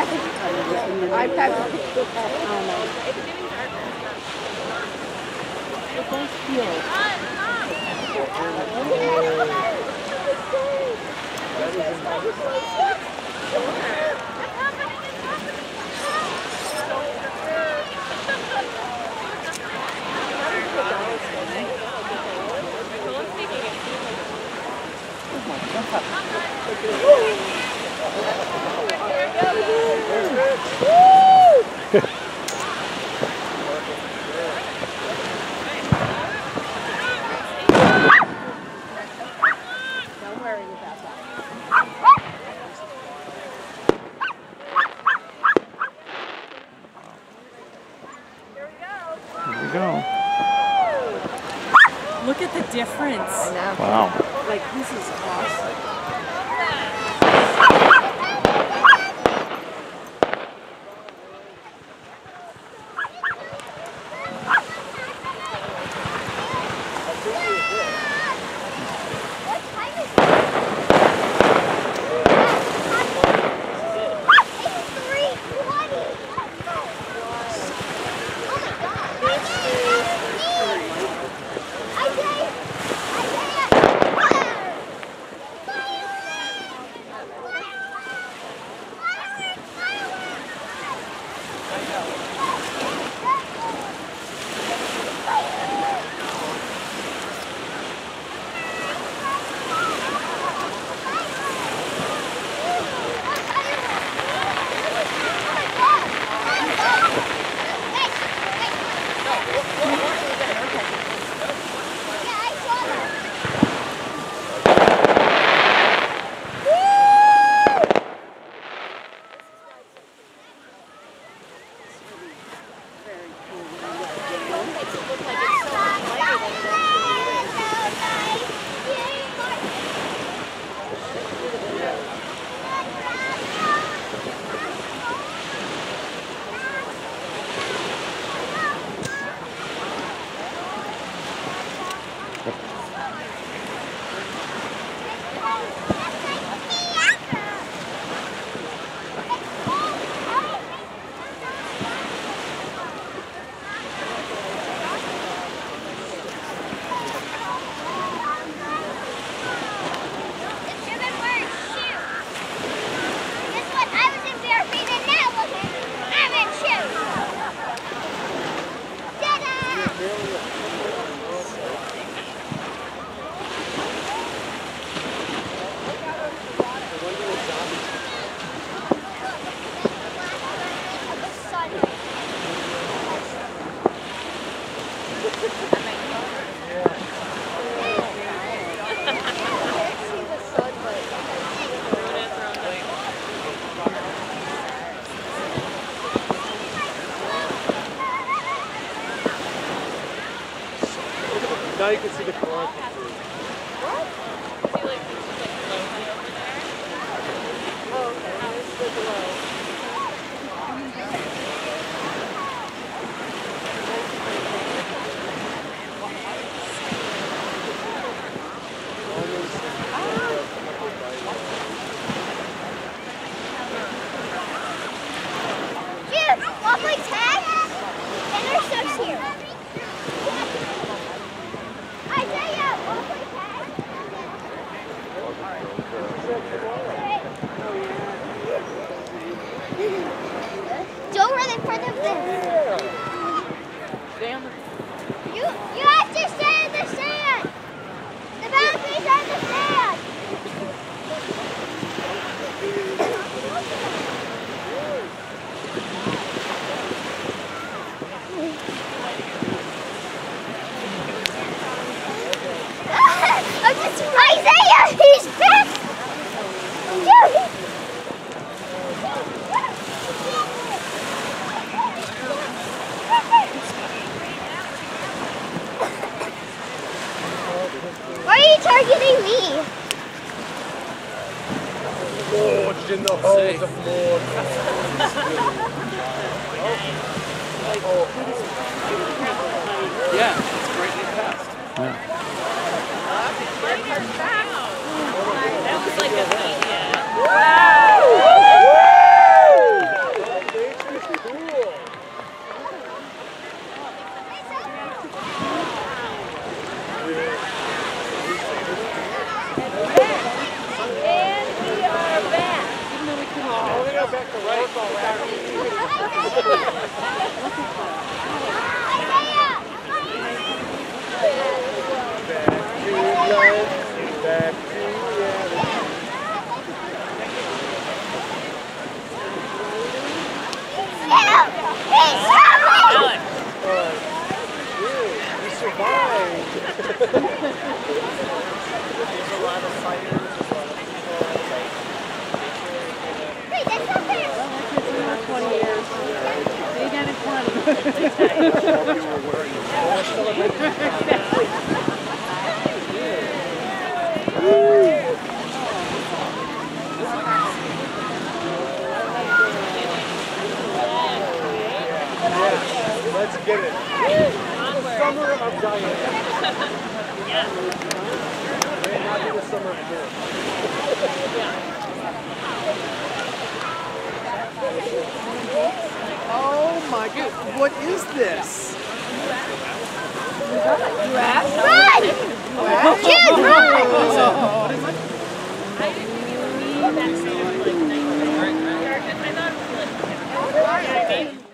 I've had to pick this up. It does feel. Don't worry about that. Here we go. Look at the difference. I know. Wow. Like, this is awesome. Now you can see the car. Don't run in front of this. Damn. You have to stay in the sand. The boundaries are the sand. Isaiah, he's back. Why are you targeting me? Forged in the halls of Lord. Yeah, it's greatly fast. Yeah. That was like a media. Wow! Back to reality. You survived. There's a lot of fighters, there's a lot of people, 20 years. They did it 20. Let's get it. Summer of Zion. May not be the summer of here. Oh my god, what is this? Run! Kids, run! I didn't even need that sort of like thing. I thought it was like,